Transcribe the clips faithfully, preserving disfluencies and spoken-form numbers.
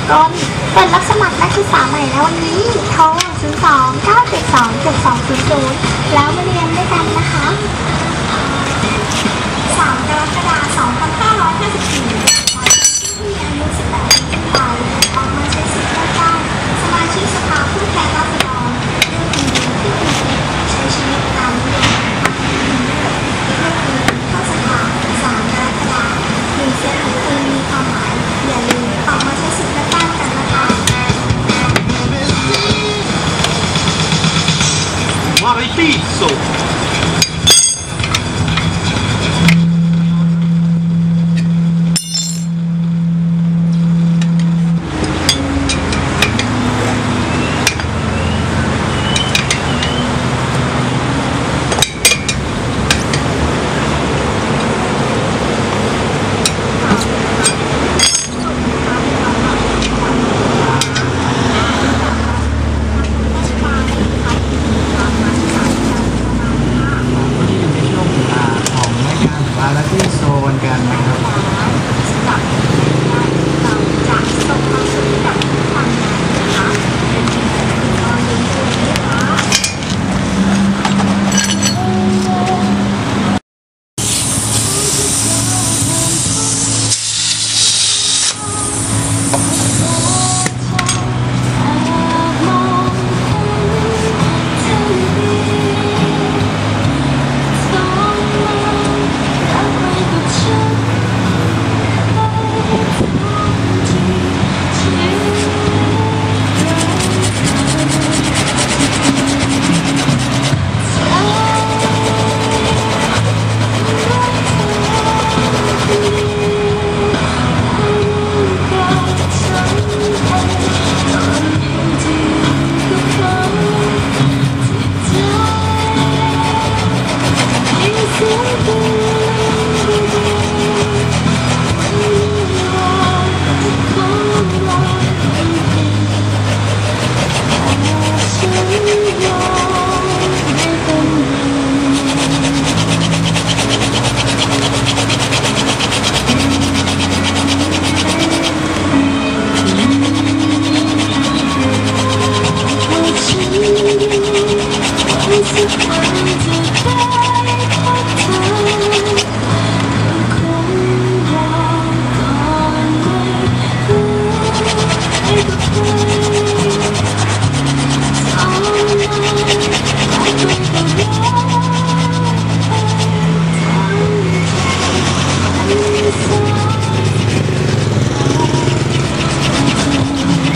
รนเปิดรับสมัครนักศึกษาใหม่แล้ววันนี้โทรศูนย์ สอง เก้า เจ็ด สอง เจ็ด สอง ศูนย์ ศูนย์แล้วมาเรียนด้วยกันนะคะสามกรกฎาคมสองพันห้าร้อยห้าสิบสี่ขอเชิญผู้มีอายุสิบแปดปีขึ้นไปออกมาใช้สิทธิ์เลือกตั้งสมาชิกสภาผู้แทนราษฎรเลือกคนดีที่มีใช้ชีวิตตามนิยมพรรคที่มีเลือกเลือกคนเข้าสภาสามกรกฎาคมหนึ่งเสียงของคุณมีความหมายอย่าลืมออกมาใช้สิทธิ์เลือกตั้งกันนะคะ Variety Show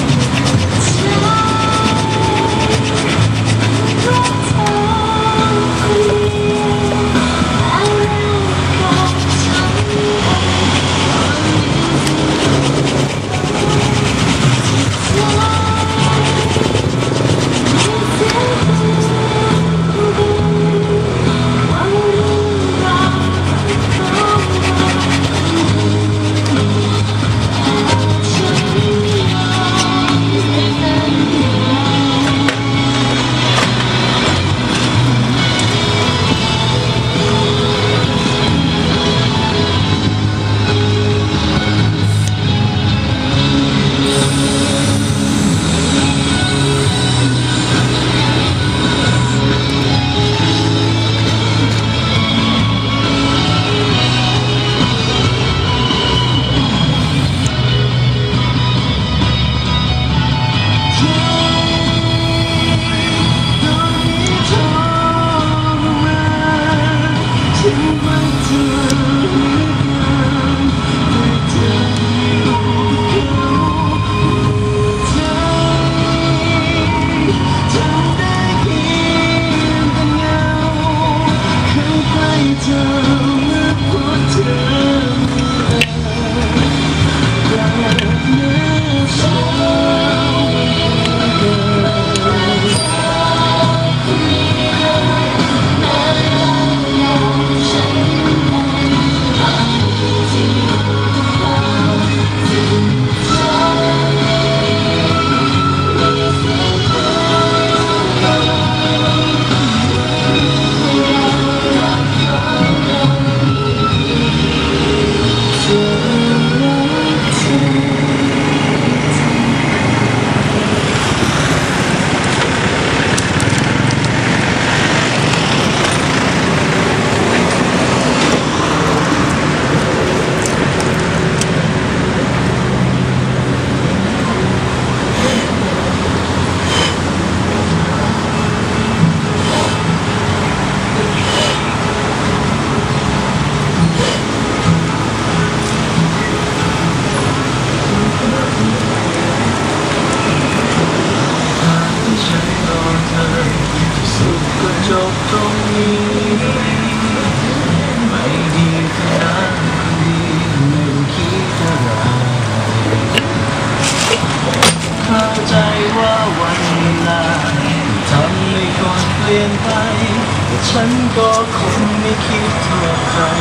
Thank you. ฉันก็คงไม่คิดเทียบใคร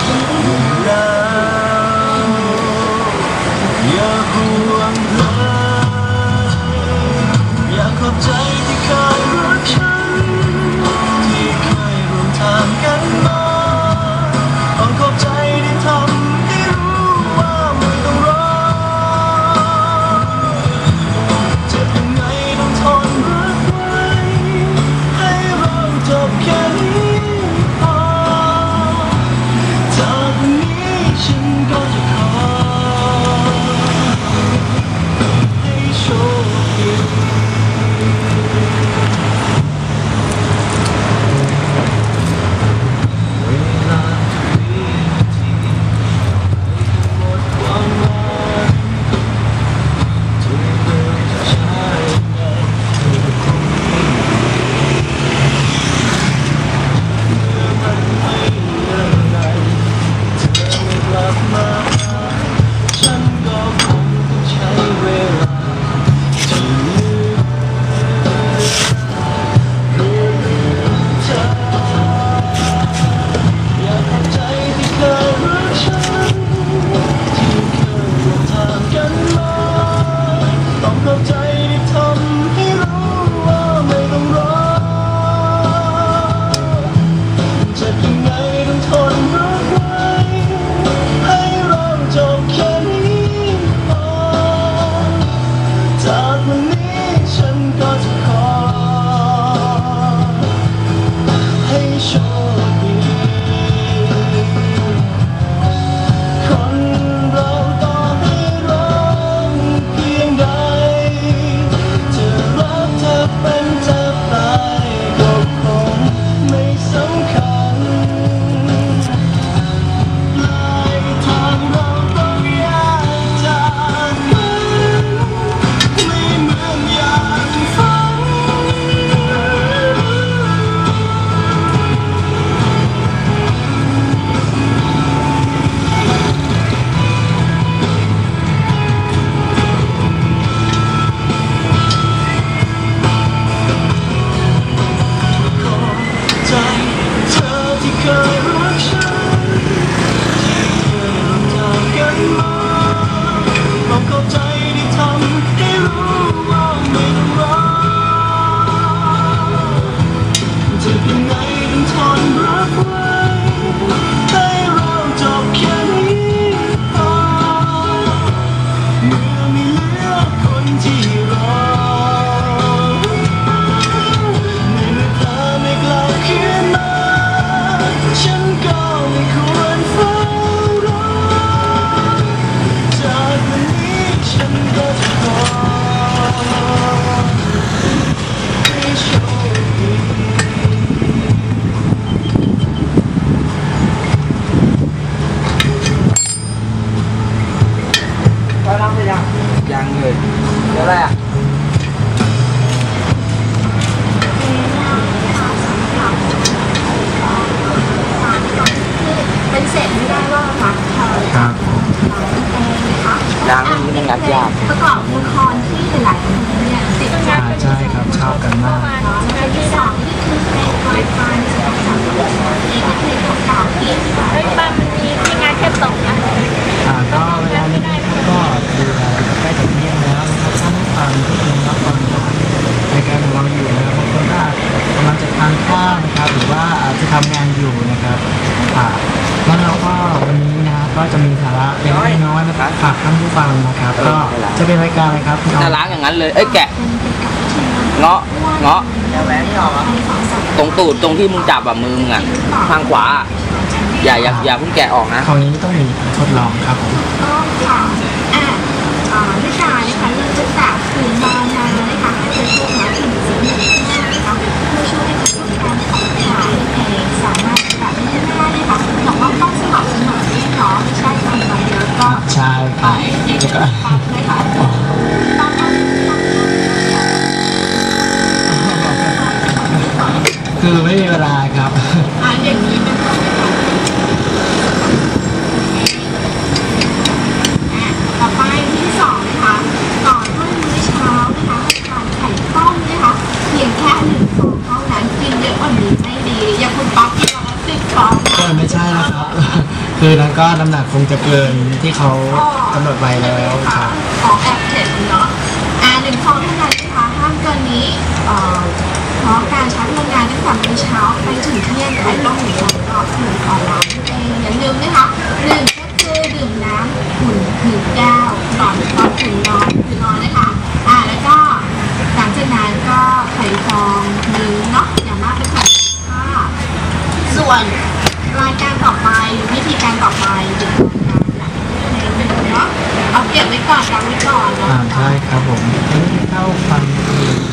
แล้วอย่าห่วงเลยอยากขอบใจที่เคยรักฉันที่เคยร่วมทางกันมาต้องขอบใจที่ทำให้รู้ว่าไม่ต้องรอเจ็บยังไงต้องทนรักไว้ให้เราจบแค่นี้พอจากวันนี้ฉันก็จะขอให้โชคดีเวลาทุกวินาทีให้หมดความหวังจะไม่เดินจะช้ายังไงเธอคงไม่เมื่อมันไม่เหลืออะไรเธอไม่กลับมาฉันก็คงต้องใช้เวลาจะลืมเรื่องเธออยากขอบใจที่เคยรักฉันที่เคยร่วมทางกันมาต้องขอบใจที่ทำให้รู้ว่าไม่ต้องรอจะยังไงต้องทนรักไว้ให้เราจบแค่นี้พอจากวันนี้ฉันก็จะขอให้โชคดีคนเราต่อให้รักเพียงใดจะรักเธอเป็นจะตายก็คงไม่สำคัญปลายทางเราต้องแยกจากกันไม่เหมือนอย่างฝันขอบใจเธอที่เคยรักฉันที่เคยร่วมทางกันมาต้องขอบใจที่ทำให้รู้ว่าไม่ต้องรอจะยังไงต้องทนรักไว้ให้เราจบแค่นี้พอเมื่อไม่เหลือคนที่รอในเมื่อเธอไม่กลับคืนมาฉันก็ไม่ควรเฝ้ารอจากวันนี้ฉันก็จะขอให้โชคดีไปรับไปยังยังเลยเดี๋ยวอะไรอ่ะเป็นเศษไม่ได้ว่ารักเธอครับนะคะล้างนี้มันงัดยากประกอบละครที่หลายๆคนเนี่ยติดใจใช่ครับชอบกันมากแล้วที่สองนี่คือเพลงไวไฟสำหรับสาวเองเพลงเก่าๆที่เฮ้ยบ้านมันมีที่งานแค่ตกนะอ่าก็เวลานี้ก็ดูแลใกล้จะเที่ยงแล้วนะครับท่านฟังทุกคนรับฟังรายการของเราอยู่นะครับบางคนก็กำลังจะทานข้าวนะครับหรือว่าอาจจะทำงานอยู่นะครับอ่าแล้วเราก็วันนี้นะครับก็จะมีสาระเล็กน้อยนะครับฝากท่านผู้ฟังนะครับก็จะเป็นรายการอะไรครับจะล้างอย่างนั้นเลยเอ้ยแกะเงาะเงาะตรงตูดตรงที่มึงจับอ่ะมือมึงอ่ะทางขวาอย่าอย่าอย่าเพิ่งแกะออกนะคราวนี้ต้องมีทดลองครับผมก็ค่ะอ่าอ่าด้วยการนะคะเริ่มจากจากผืนบอลมานะคะให้เป็นพวกไม้ถึงสีเหลืองนะคะเพื่อช่วยให้กระบวนการขับถ่ายเองสามารถแบบไม่ได้นะคะบอกว่าต้องสม่ำเสมอนี่เนาะไม่ใช่ทำไปเยอะก็ใช่ครับแล้วก็ปั๊บเลยค่ะต้องต้องต้องคือไม่มีเวลาครับอ่าอย่างนี้เป็นต้นต่อไปที่สองนะคะก่อนด้วยมื้อเช้านะคะให้ทานไข่ต้มนะคะเพียงแค่หนึ่งฟองเท่านั้นกินเยอะกว่านี้ไม่ดีอย่างคุณคืนนั้นก็น้ำหนักคงจะเกินที่เขากำหนดไว้แล้วครับออกแอบเห็นเนาะอ่าหนึ่งซองเท่านั้นนะคะห้ามเกินนี้เอ่อเพราะการใช้พลังงานตั้งแต่มื้อเช้าไปถึงเที่ยงแต่ต้องหนึ่งซองก็หนึ่งต่อวันนั่นเองอย่าลืมนะคะหนึ่งก็คือดื่มน้ำอุ่นหนึ่งแก้วก่อนตอนถึงนอนถึงนอนนะคะอ่าแล้วก็หลังจากนั้นก็ไข่ฟองหนึ่งเนาะอย่ามากไปกว่าค่ะส่วนรายการต่อไปหรือวิธีการต่อไปเดี๋ยวเนาะเอาเก็บไว้ก่อนกันไว้ก่อนเนาะอ่าใช่ครับผมทีนี้เข้าฟังเพลง